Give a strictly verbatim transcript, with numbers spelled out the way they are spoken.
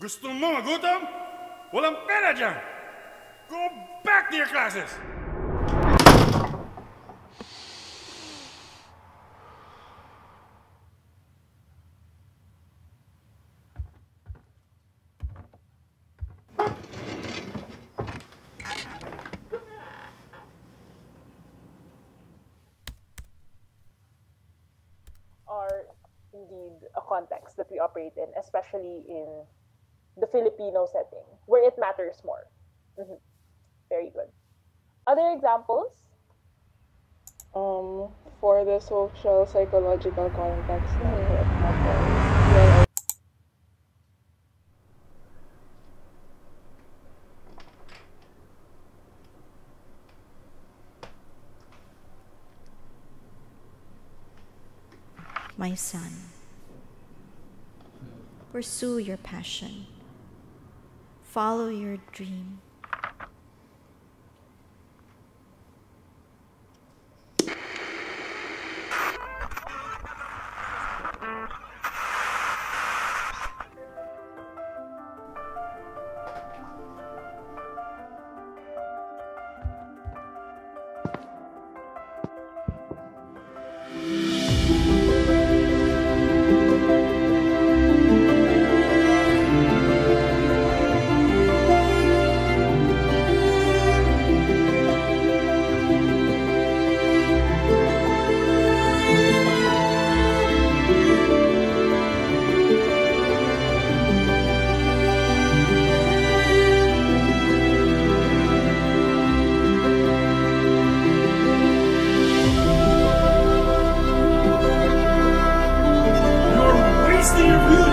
Gusto mo magutom? Walang pera dyan! Go back to your classes! Are indeed a context that we operate in, especially in the Filipino setting, where it matters more. Mm-hmm. Very good. Other examples? Um, for the social psychological context, mm-hmm. it matters. Well, my son, pursue your passion. Follow your dream. Wasting your beauty!